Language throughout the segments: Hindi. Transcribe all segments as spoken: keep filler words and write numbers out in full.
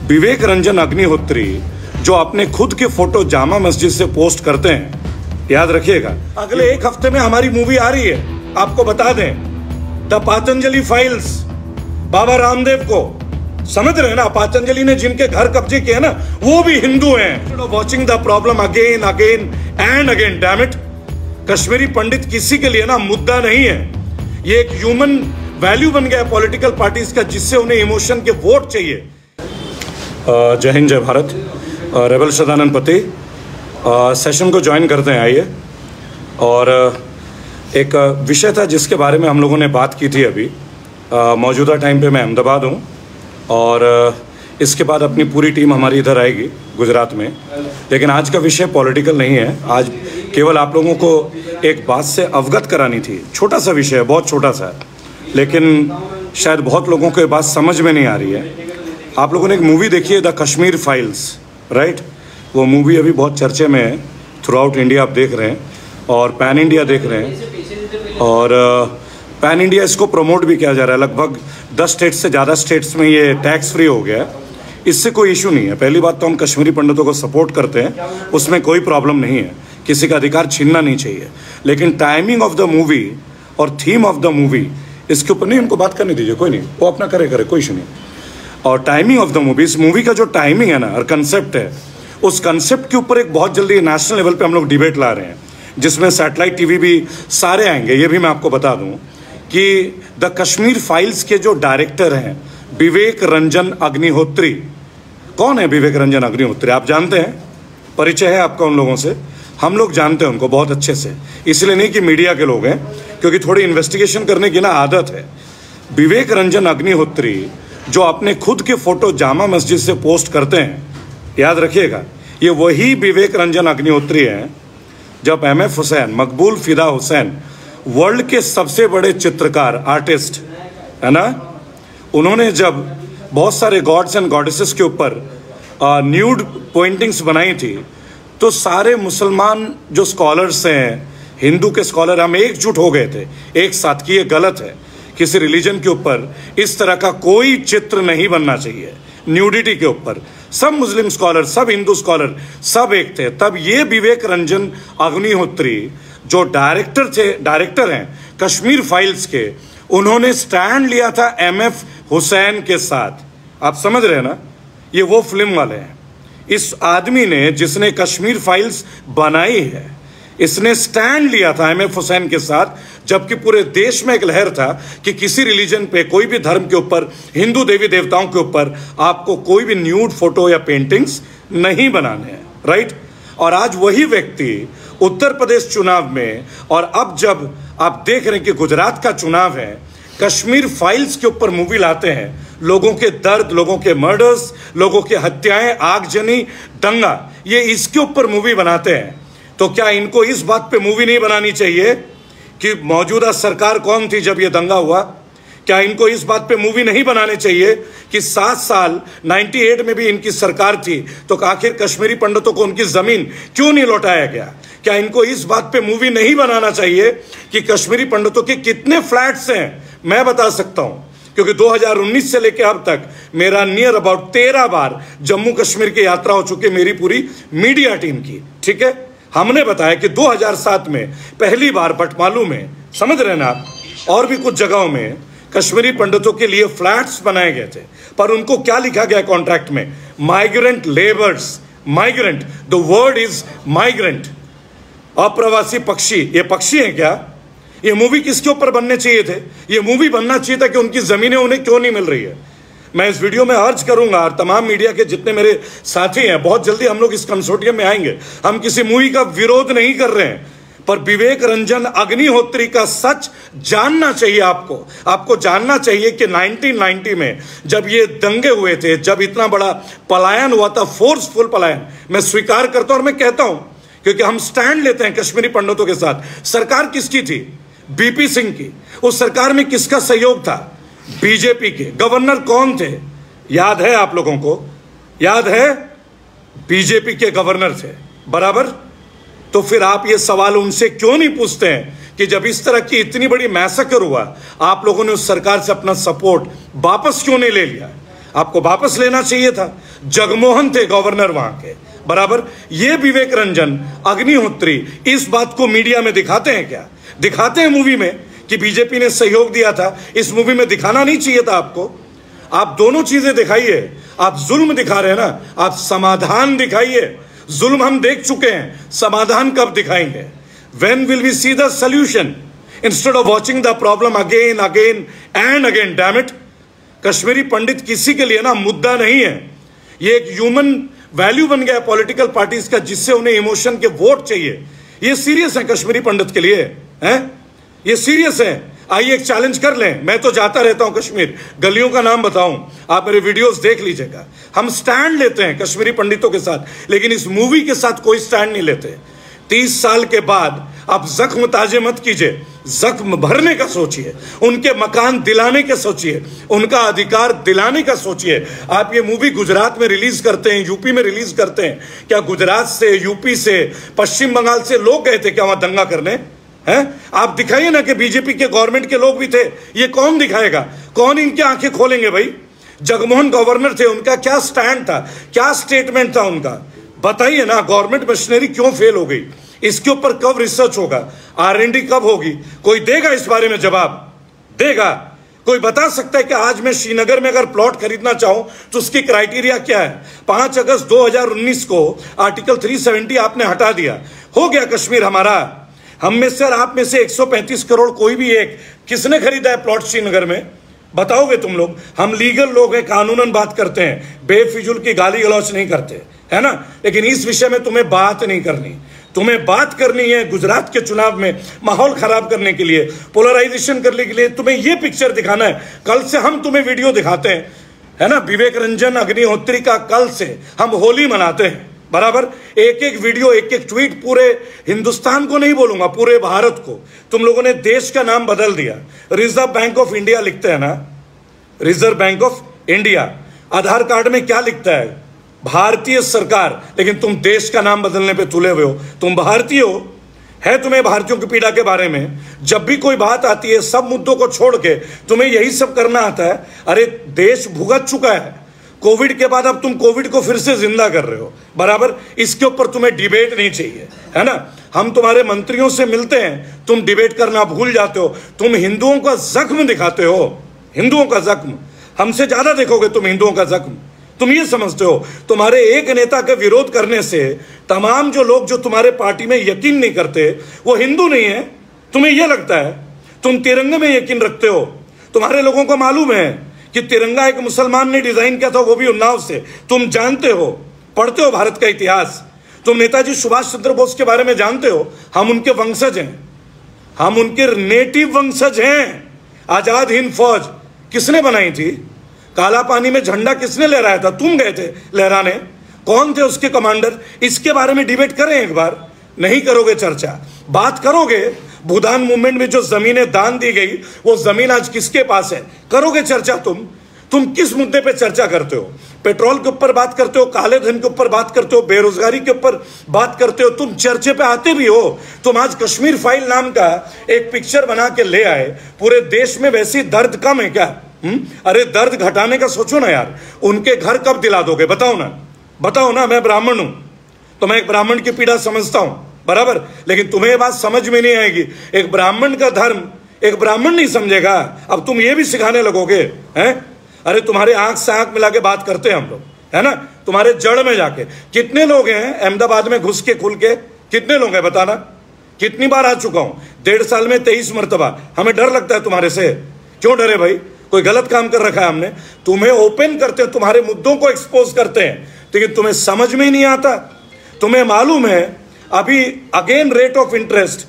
विवेक रंजन अग्निहोत्री जो अपने खुद के फोटो जामा मस्जिद से पोस्ट करते हैं, याद रखिएगा अगले एक हफ्ते में हमारी मूवी आ रही है। आपको बता दें, द पतंजलि फाइल्स, बाबा रामदेव को समझ रहे हैं ना, पतंजलि ने जिनके घर कब्जे किए ना वो भी हिंदू हैं। Watching the problem again again and again, damn it. Kashmiri Pandit किसी के लिए ना मुद्दा नहीं है, ये एक ह्यूमन वैल्यू बन गया पॉलिटिकल पार्टीज का, जिससे उन्हें इमोशन के वोट चाहिए। जय हिंद, जय भारत। रेबल सदानंद पति सेशन को ज्वाइन करते हैं, आइए। और एक विषय था जिसके बारे में हम लोगों ने बात की थी अभी। मौजूदा टाइम पे मैं अहमदाबाद हूँ और इसके बाद अपनी पूरी टीम हमारी इधर आएगी गुजरात में। लेकिन आज का विषय पॉलिटिकल नहीं है, आज केवल आप लोगों को एक बात से अवगत करानी थी। छोटा सा विषय है, बहुत छोटा सा है, लेकिन शायद बहुत लोगों को ये बात समझ में नहीं आ रही है। आप लोगों ने एक मूवी देखी है, द कश्मीर फाइल्स, राइट? वो मूवी अभी बहुत चर्चे में है, थ्रू आउट इंडिया आप देख रहे हैं और पैन इंडिया देख रहे हैं। और पैन इंडिया इसको प्रमोट भी किया जा रहा है। लगभग दस स्टेट्स से ज़्यादा स्टेट्स में ये टैक्स फ्री हो गया है, इससे कोई इशू नहीं है। पहली बात तो हम कश्मीरी पंडितों को सपोर्ट करते हैं, उसमें कोई प्रॉब्लम नहीं है, किसी का अधिकार छीनना नहीं चाहिए। लेकिन टाइमिंग ऑफ द मूवी और थीम ऑफ द मूवी, इसके ऊपर नहीं, उनको बात करने दीजिए, कोई नहीं, वो अपना करे करे, कोई इशू नहीं। और टाइमिंग ऑफ द मूवी, इस मूवी का जो टाइमिंग है ना और कंसेप्ट है, उस कंसेप्ट के ऊपर एक बहुत जल्दी नेशनल लेवल पे हम लोग डिबेट ला रहे हैं, जिसमें सैटेलाइट टीवी भी सारे आएंगे। ये भी मैं आपको बता दूं कि द कश्मीर फाइल्स के जो डायरेक्टर हैं विवेक रंजन अग्निहोत्री। कौन है विवेक रंजन अग्निहोत्री? आप जानते हैं, परिचय है आपका उन लोगों से? हम लोग जानते हैं उनको बहुत अच्छे से, इसलिए नहीं कि मीडिया के लोग हैं, क्योंकि थोड़ी इन्वेस्टिगेशन करने की ना आदत है। विवेक रंजन अग्निहोत्री जो अपने खुद के फोटो जामा मस्जिद से पोस्ट करते हैं, याद रखिएगा, ये वही विवेक रंजन अग्निहोत्री हैं जब एम एफ हुसैन, मकबूल फिदा हुसैन, वर्ल्ड के सबसे बड़े चित्रकार, आर्टिस्ट है ना, उन्होंने जब बहुत सारे गॉड्स एंड गॉडेसेस के ऊपर न्यूड पेंटिंग्स बनाई थी, तो सारे मुसलमान जो स्कॉलर्स हैं, हिंदू के स्कॉलर, हम एकजुट हो गए थे एक साथ कि ये गलत है, किसी रिलीजन के ऊपर इस तरह का कोई चित्र नहीं बनना चाहिए, न्यूडिटी के ऊपर। सब मुस्लिम स्कॉलर, सब हिंदू स्कॉलर, सब एक थे। तब ये विवेक रंजन अग्निहोत्री जो डायरेक्टर थे, डायरेक्टर हैं कश्मीर फाइल्स के, उन्होंने स्टैंड लिया था एम एफ हुसैन के साथ। आप समझ रहे हैं ना, ये वो फिल्म वाले हैं। इस आदमी ने, जिसने कश्मीर फाइल्स बनाई है, इसने स्टैंड लिया था एम एफ हुसैन के साथ, जबकि पूरे देश में एक लहर था कि किसी रिलीजन पे, कोई भी धर्म के ऊपर, हिंदू देवी देवताओं के ऊपर आपको कोई भी न्यूड फोटो या पेंटिंग्स नहीं बनाने हैं, राइट? और आज वही व्यक्ति उत्तर प्रदेश चुनाव में, और अब जब आप देख रहे हैं कि गुजरात का चुनाव है, कश्मीर फाइल्स के ऊपर मूवी लाते हैं, लोगों के दर्द, लोगों के मर्डर्स, लोगों की हत्याएं, आगजनी, दंगा, ये इसके ऊपर मूवी बनाते हैं। तो क्या इनको इस बात पे मूवी नहीं बनानी चाहिए कि मौजूदा सरकार कौन थी जब ये दंगा हुआ? क्या इनको इस बात पे मूवी नहीं बनाने चाहिए कि सात साल अट्ठानवे में भी इनकी सरकार थी, तो आखिर कश्मीरी पंडितों को उनकी जमीन क्यों नहीं लौटाया गया? क्या इनको इस बात पे मूवी नहीं बनाना चाहिए कि कश्मीरी पंडितों के कितने फ्लैट्स हैं? मैं बता सकता हूं, क्योंकि दो हज़ार उन्नीस से लेकर अब तक मेरा नियर अबाउट तेरह बार जम्मू कश्मीर की यात्रा हो चुकी है, मेरी पूरी मीडिया टीम की, ठीक है? हमने बताया कि दो हज़ार सात में पहली बार बटमालू में, समझ रहे ना आप, और भी कुछ जगहों में कश्मीरी पंडितों के लिए फ्लैट्स बनाए गए थे, पर उनको क्या लिखा गया कॉन्ट्रैक्ट में? Migrant labours, migrant, the word is migrant, अप्रवासी पक्षी। ये पक्षी हैं क्या? ये मूवी किसके ऊपर बनने चाहिए थे? ये मूवी बनना चाहिए था कि उनकी जमीनें उन्हें क्यों नहीं मिल रही है। मैं इस वीडियो में अर्ज करूंगा, और तमाम मीडिया के जितने मेरे साथी हैं, बहुत जल्दी हम लोग इस कंसोर्टियम में आएंगे। हम किसी मूवी का विरोध नहीं कर रहे हैं, पर विवेक रंजन अग्निहोत्री का सच जानना चाहिए आपको। आपको जानना चाहिए कि उन्नीस सौ नब्बे में जब ये दंगे हुए थे, जब इतना बड़ा पलायन हुआ था, फोर्सफुल पलायन, मैं स्वीकार करता हूं और मैं कहता हूं, क्योंकि हम स्टैंड लेते हैं कश्मीरी पंडितों के साथ। सरकार किसकी थी? बीपी सिंह की। उस सरकार में किसका सहयोग था? बीजेपी के। गवर्नर कौन थे? याद है आप लोगों को? याद है? बीजेपी के गवर्नर थे, बराबर। तो फिर आप ये सवाल उनसे क्यों नहीं पूछते हैं कि जब इस तरह की इतनी बड़ी मैसेकर हुआ, आप लोगों ने उस सरकार से अपना सपोर्ट वापस क्यों नहीं ले लिया? आपको वापस लेना चाहिए था। जगमोहन थे गवर्नर वहां के, बराबर। ये विवेक रंजन अग्निहोत्री इस बात को मीडिया में दिखाते हैं क्या? दिखाते हैं मूवी में कि बीजेपी ने सहयोग दिया था। इस मूवी में दिखाना नहीं चाहिए था आपको। आप दोनों चीजें दिखाइए। आप जुल्म दिखा रहे हैं ना, आप समाधान दिखाइए। जुल्म हम देख चुके हैं, समाधान कब दिखाएंगे? When will we see the solution instead of watching the problem again, again and again? Damn it! Kashmiri Pandit किसी के लिए ना मुद्दा नहीं है। ये एक ह्यूमन वैल्यू बन गया पॉलिटिकल पार्टीज का, जिससे उन्हें इमोशन के वोट चाहिए। ये सीरियस है कश्मीरी पंडित के लिए, हैं? ये सीरियस है। आइए एक चैलेंज कर लें। मैं तो जाता रहता हूं कश्मीर, गलियों का नाम बताऊं, आप मेरे वीडियोस देख लीजिएगा। हम स्टैंड लेते हैं कश्मीरी पंडितों के साथ, लेकिन इस मूवी के साथ कोई स्टैंड नहीं लेते। तीस साल के बाद आप जख्म ताजे मत कीजिए, जख्म भरने का सोचिए, उनके मकान दिलाने का सोचिए, उनका अधिकार दिलाने का सोचिए। आप ये मूवी गुजरात में रिलीज करते हैं, यूपी में रिलीज करते हैं, क्या गुजरात से, यूपी से, पश्चिम बंगाल से लोग गए थे क्या वहां दंगा करने? हैं? आप दिखाइए ना कि बीजेपी के गवर्नमेंट के लोग भी थे। ये कौन दिखाएगा? कौन इनकी आंखें खोलेंगे भाई? जगमोहन गवर्नर थे, उनका क्या स्टैंड था, क्या स्टेटमेंट था उनका? बताइए ना। गवर्नमेंट मशीनरी क्यों फेल हो गई? इसके ऊपर कब रिसर्च होगा? आर एंड डी कब होगी? कोई देगा इस बारे में जवाब? देगा? कोई बता सकता है कि आज मैं श्रीनगर में अगर प्लॉट खरीदना चाहूं तो उसकी क्राइटेरिया क्या है? पांच अगस्त दो हज़ार उन्नीस को आर्टिकल तीन सौ सत्तर आपने हटा दिया, हो गया कश्मीर हमारा। हम में से और आप में से एक सौ पैंतीस करोड़ कोई भी एक, किसने खरीदा है प्लॉट श्रीनगर में? बताओगे तुम लोग? हम लीगल लोग हैं, कानूनन बात करते हैं, बेफिजुल की गाली गलौच नहीं करते, है ना? लेकिन इस विषय में तुम्हें बात नहीं करनी। तुम्हें बात करनी है गुजरात के चुनाव में माहौल खराब करने के लिए, पोलराइजेशन करने के लिए। तुम्हें यह पिक्चर दिखाना है। कल से हम तुम्हें वीडियो दिखाते हैं, है ना? विवेक रंजन अग्निहोत्री का कल से हम होली मनाते हैं, बराबर। एक एक वीडियो, एक एक ट्वीट, पूरे हिंदुस्तान को नहीं बोलूंगा, पूरे भारत को। तुम लोगों ने देश का नाम बदल दिया। रिजर्व बैंक ऑफ इंडिया लिखते हैं ना, Reserve Bank of India. Aadhaar card में क्या लिखता है? भारतीय सरकार। लेकिन तुम देश का नाम बदलने पे तुले हुए हो। तुम भारतीय हो, है तुम्हें भारतीयों की पीड़ा के बारे में? जब भी कोई बात आती है, सब मुद्दों को छोड़ के तुम्हें यही सब करना आता है। अरे देश भुगत चुका है कोविड के बाद, अब तुम कोविड को फिर से जिंदा कर रहे हो, बराबर। इसके ऊपर तुम्हें डिबेट नहीं चाहिए, है ना? हम तुम्हारे मंत्रियों से मिलते हैं, तुम डिबेट करना भूल जाते हो। तुम हिंदुओं का जख्म दिखाते हो, हिंदुओं का जख्म। हमसे ज्यादा देखोगे तुम हिंदुओं का जख्म। तुम ये समझते हो तुम्हारे एक नेता का विरोध करने से तमाम जो लोग जो तुम्हारे पार्टी में यकीन नहीं करते वो हिंदू नहीं है? तुम्हें यह लगता है? तुम तिरंगे में यकीन रखते हो। तुम्हारे लोगों को मालूम है कि तिरंगा एक मुसलमान ने डिजाइन किया था, वो भी उन्नाव से। तुम जानते हो, पढ़ते हो भारत का इतिहास। तुम नेताजी सुभाष चंद्र बोस के बारे में जानते हो। हम उनके वंशज हैं, हम उनके नेटिव वंशज हैं। आजाद हिंद फौज किसने बनाई थी? काला पानी में झंडा किसने लहराया था? तुम गए थे लहराने। कौन थे उसके कमांडर? इसके बारे में डिबेट करें एक बार। नहीं करोगे चर्चा, बात करोगे भूदान मूवमेंट में जो जमीनें दान दी गई, वो जमीन आज किसके पास है? करोगे चर्चा तुम? तुम किस मुद्दे पे चर्चा करते हो? पेट्रोल के ऊपर बात करते हो, काले धन के ऊपर बात करते हो, बेरोजगारी के ऊपर बात करते हो। तुम चर्चे पे आते भी हो। तुम आज कश्मीर फाइल नाम का एक पिक्चर बना के ले आए। पूरे देश में वैसी दर्द कम है क्या? हुँ? अरे दर्द घटाने का सोचो ना यार। उनके घर कब दिला दोगे? बताओ ना, बताओ ना। मैं ब्राह्मण हूं तो मैं एक ब्राह्मण की पीड़ा समझता हूं, बराबर। लेकिन तुम्हें ये बात समझ में नहीं आएगी। एक ब्राह्मण का धर्म एक ब्राह्मण नहीं समझेगा। अब तुम ये भी सिखाने लगोगे, हैं? अरे तुम्हारे आंख से आंख मिला के बात करते हैं हम लोग, है ना? तुम्हारे जड़ में जाके। कितने लोग हैं अहमदाबाद में घुस के खुल के? कितने लोग हैं बताना? कितनी बार आ चुका हूं, डेढ़ साल में तेईस मरतबा। हमें डर लगता है तुम्हारे से। क्यों डरे भाई? कोई गलत काम कर रखा है हमने? तुम्हें ओपन करते हैं, तुम्हारे मुद्दों को एक्सपोज करते हैं, लेकिन तुम्हें समझ में ही नहीं आता। तुम्हें मालूम है अभी अगेन रेट ऑफ इंटरेस्ट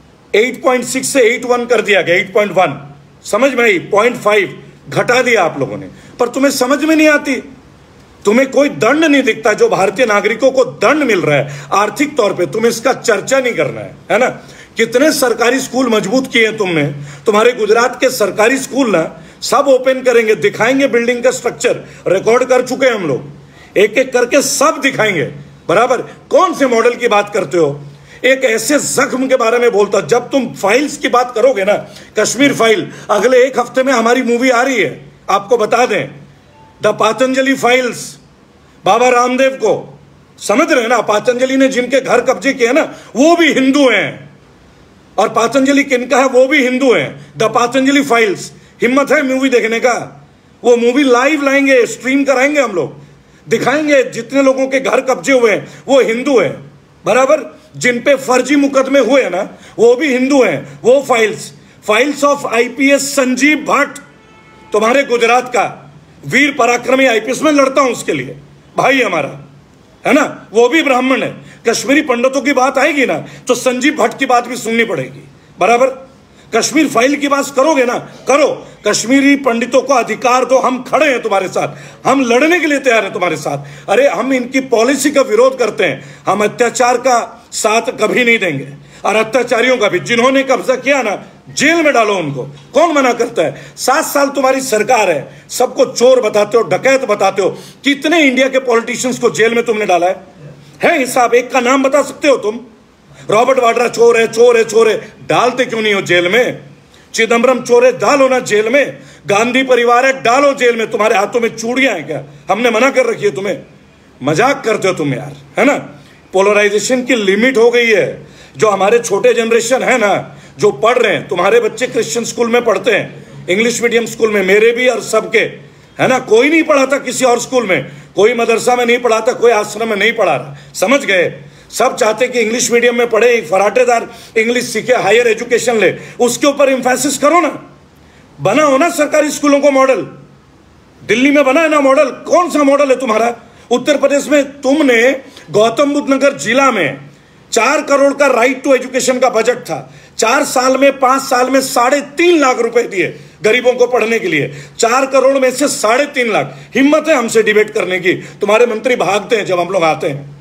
आठ पॉइंट छह से आठ पॉइंट एक कर दिया गया, आठ पॉइंट एक। समझ में आई? पॉइंट फाइव घटा दिया आप लोगों ने। पर तुम्हें समझ में नहीं आती। तुम्हें कोई दंड नहीं दिखता जो भारतीय नागरिकों को दंड मिल रहा है आर्थिक तौर पे। तुम्हें इसका चर्चा नहीं करना है, है ना? कितने सरकारी स्कूल मजबूत किए तुमने। तुम्हारे गुजरात के सरकारी स्कूल ना सब ओपन करेंगे, दिखाएंगे बिल्डिंग का स्ट्रक्चर। रिकॉर्ड कर चुके हैं हम लोग, एक एक करके सब दिखाएंगे, बराबर। कौन से मॉडल की बात करते हो? एक ऐसे जख्म के बारे में बोलता। जब तुम फाइल्स की बात करोगे ना, कश्मीर फाइल, अगले एक हफ्ते में हमारी मूवी आ रही है, आपको बता दें। द पातंजलि फाइल्स, बाबा रामदेव को समझ रहे हैं ना? पातंजलि ने जिनके घर कब्जे किए ना वो भी हिंदू हैं, और पातंजलि किनका है वो भी हिंदू हैं। द पातंजलि फाइल्स, हिम्मत है मूवी देखने का? वो मूवी लाइव लाएंगे, स्ट्रीम कराएंगे, हम लोग दिखाएंगे। जितने लोगों के घर कब्जे हुए हैं वो हिंदू हैं, बराबर। जिन पे फर्जी मुकदमे हुए हैं ना वो भी हिंदू हैं। वो files, files of IPS Sanjiv Bhatt, तुम्हारे गुजरात का वीर पराक्रमी आईपीएस में लड़ता हूं उसके लिए, भाई हमारा है ना, वो भी ब्राह्मण है। कश्मीरी पंडितों की बात आएगी ना तो संजीव भट्ट की बात भी सुननी पड़ेगी, बराबर। कश्मीर फाइल की बात करोगे ना, करो। कश्मीरी पंडितों को अधिकार दो, हम खड़े हैं तुम्हारे साथ, हम लड़ने के लिए तैयार हैं तुम्हारे साथ। अरे हम इनकी पॉलिसी का विरोध करते हैं, हम अत्याचार का साथ कभी नहीं देंगे, और अत्याचारियों का भी, जिन्होंने कब्जा किया ना जेल में डालो उनको, कौन मना करता है? सात साल तुम्हारी सरकार है, सबको चोर बताते हो, डकैत बताते हो। कितने इंडिया के पॉलिटिशियंस को जेल में तुमने डाला है? है हिसाब? एक का नाम बता सकते हो तुम? रॉबर्ट वाड्रा चोर है, चोर है, चोर है, डालते क्यों नहीं हो जेल में? चिदम्बरम चोर है, डालो ना जेल में। गांधी परिवार है, डालो जेल में। तुम्हारे हाथों में चूड़ियां हैं क्या? हमने मना कर रखी है तुम्हें? मजाक करते हो तुम यार, है ना? पोलराइजेशन की लिमिट हो गई है। जो हमारे छोटे जनरेशन है ना, जो पढ़ रहे हैं, तुम्हारे बच्चे क्रिश्चियन स्कूल में पढ़ते हैं, इंग्लिश मीडियम स्कूल में, मेरे भी और सबके, है ना। कोई नहीं पढ़ा था किसी और स्कूल में, कोई मदरसा में नहीं पढ़ा था, कोई आश्रम में नहीं पढ़ा रहा, समझ गए? सब चाहते कि इंग्लिश मीडियम में पढ़े, फराटेदार इंग्लिश सीखे, हायर एजुकेशन ले, उसके ऊपर इंफेसिस करो ना। बना हो ना सरकारी स्कूलों को मॉडल, दिल्ली में बना है ना मॉडल। कौन सा मॉडल है तुम्हारा? उत्तर प्रदेश में तुमने गौतम बुद्ध नगर जिला में चार करोड़ का राइट टू एजुकेशन का बजट था, चार साल में, पांच साल में साढ़े तीन लाख रुपए दिए गरीबों को पढ़ने के लिए। चार करोड़ में से साढ़े तीन लाख। हिम्मत है हमसे डिबेट करने की? तुम्हारे मंत्री भागते हैं जब हम लोग आते हैं।